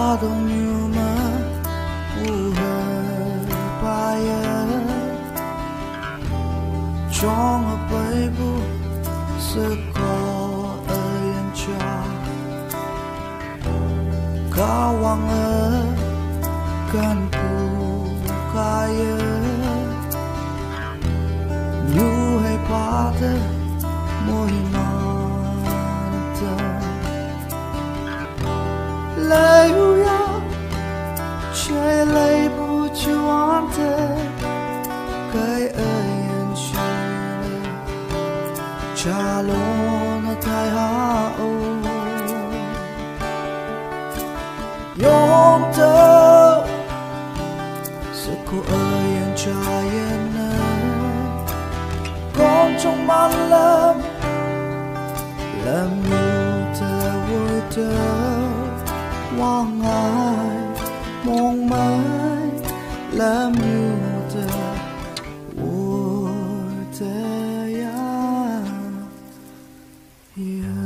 don't you ma paya trong ở bay bu sẽ có ơn cha kawang kan ku kaya nyu hay pate môi nanta lay uya che lay bu chuante kai ayan shine chalo na tai ha o yom tơ sự cô ơi anh trai em con trong mắt làm yêu tơ vui tơ hoang ai mong mãi làm yêu tơ vui tơ ya